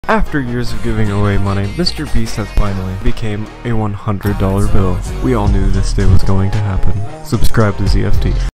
After years of giving away money, MrBeast has finally became a $100 bill. We all knew this day was going to happen. Subscribe to ZFT.